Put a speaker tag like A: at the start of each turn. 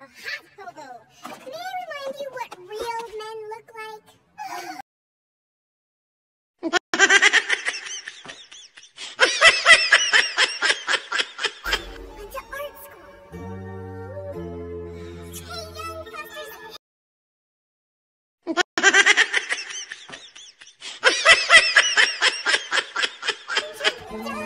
A: a hot hobo. May I remind you what real men look like? Went to art school. Hey, young busters. Don't